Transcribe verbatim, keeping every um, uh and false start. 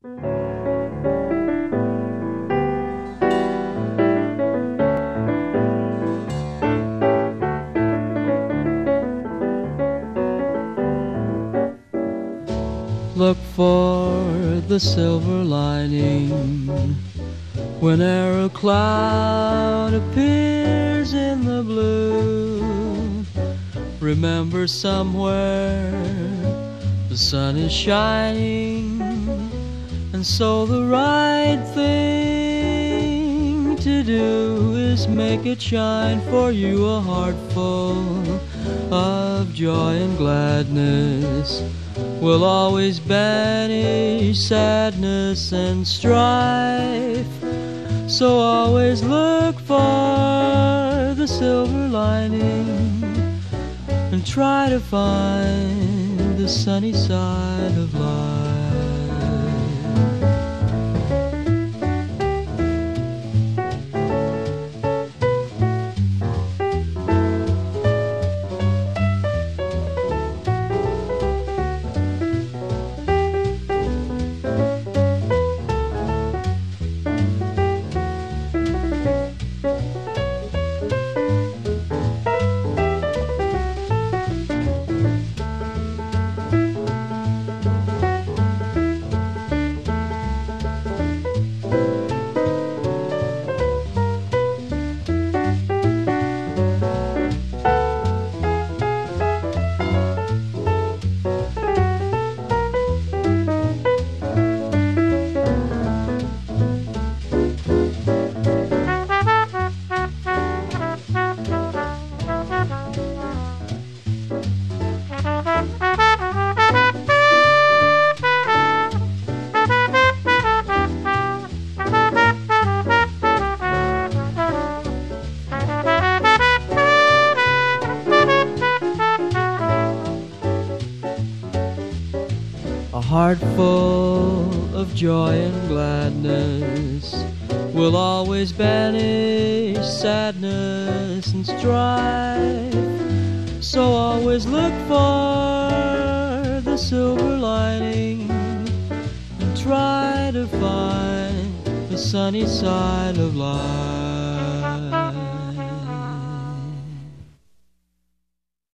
Look for the silver lining whene'er a cloud appears in the blue. Remember somewhere the sun is shining, and so the right thing to do is make it shine for you. A heart full of joy and gladness will always banish sadness and strife. So always look for the silver lining and try to find the sunny side of life. A heart full of joy and gladness will always banish sadness and strife. So always look for the silver lining and try to find the sunny side of life.